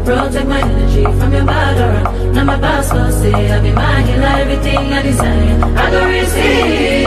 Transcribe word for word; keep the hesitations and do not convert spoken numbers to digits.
Protect my energy from your bad aura. Now my boss will say I be my healer, everything I desire I go receive.